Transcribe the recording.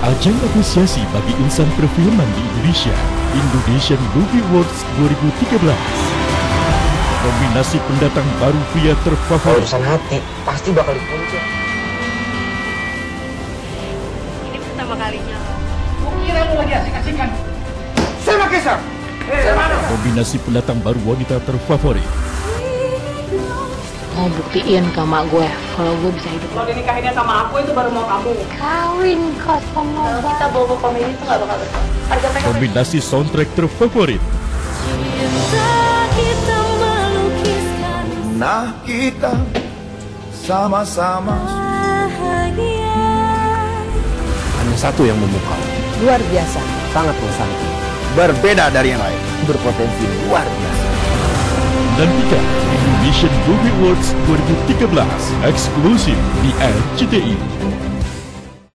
Ajang apresiasi bagi insan perfilman di Indonesia, Indonesian Movie Awards 2013. Nominasi pendatang baru pria terfavorit. Urusan hati, pasti bakal dikunci. Ini pertama kalinya. Kira lu lagi asik-asikan. Saya pakai sir. Nominasi pendatang baru wanita terfavorit. Mau buktiin ke mak gue kalau gue bisa hidup. Kalau dinikahinnya sama aku itu baru mau kamu. Kawin kok sama Kita bawa komedi itu nggak bakal besar. Harga mereka Nominasi soundtrack terfavorit. Nah kita sama-sama. Hanya satu yang memukau. luar biasa. Sangat mengesankan. Berbeda dari yang lain. Berpotensi luar biasa. Nantikan Indonesian Movie Awards 2013 eksklusif di RCTI.